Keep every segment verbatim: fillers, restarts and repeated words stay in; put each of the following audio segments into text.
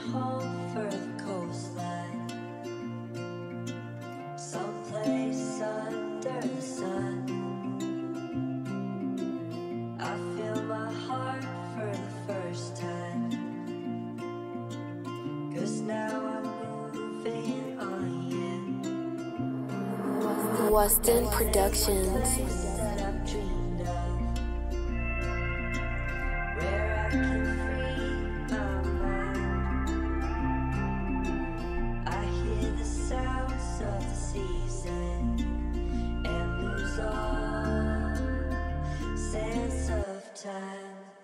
home for the coastline, someplace under the sun. I feel my heart for the first time, 'cause now I'm moving on, yeah. Weston Productions. That I've dreamed of, where I can free my mind. I hear the sounds of the season and lose all sense of time.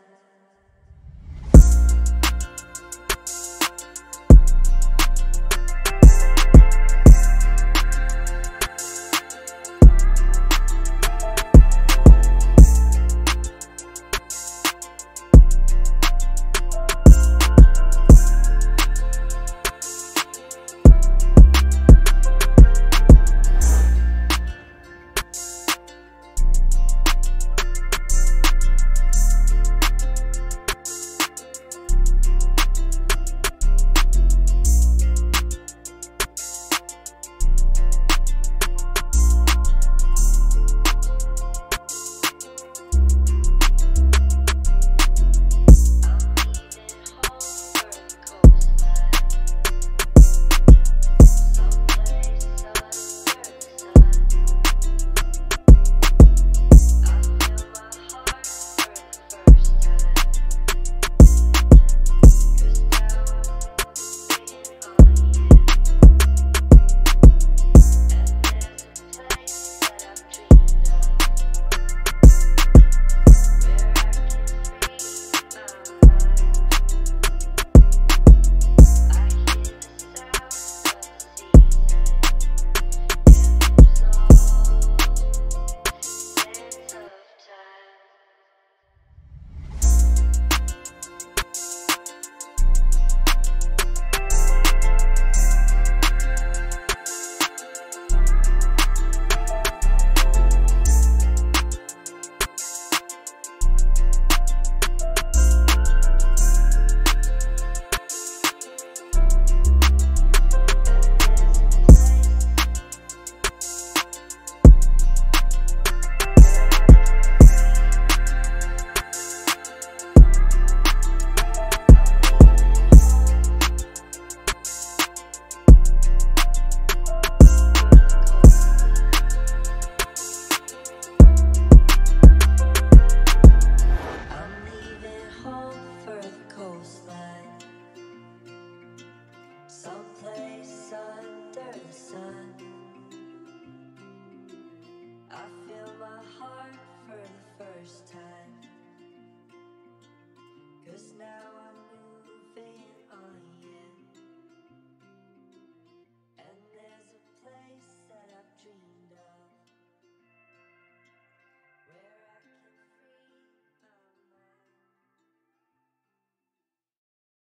Someplace under the sun. I feel my heart for the first time, 'cause now I'm